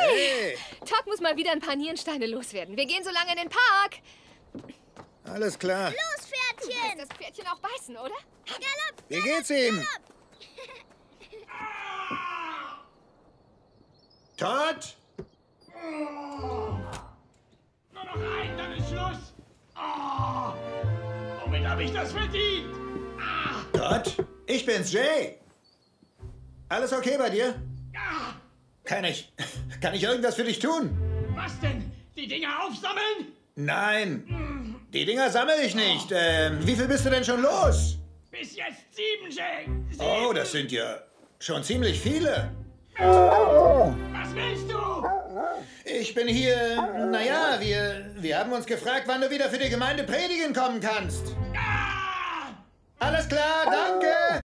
Hey! Todd muss mal wieder ein paar Nierensteine loswerden. Wir gehen so lange in den Park. Alles klar. Los, Du lässt Pferdchen! das Pferdchen auch beißen, oder? Galopp! Wie geht's ihm? Todd? Nur noch ein, dann ist Schluss. Oh, womit habe ich das verdient? Todd? Ich bin's, Jay. Alles okay bei dir? Ah, Kann ich irgendwas für dich tun? was denn? Die Dinger aufsammeln? Nein. Die Dinger sammle ich nicht. Wie viel bist du denn schon los? Bis jetzt 7, Jay. 7. Oh, das sind ja schon ziemlich viele. Was willst du? Ich bin hier, naja, wir haben uns gefragt, wann du wieder für die Gemeinde predigen kommen kannst. Ah! Alles klar,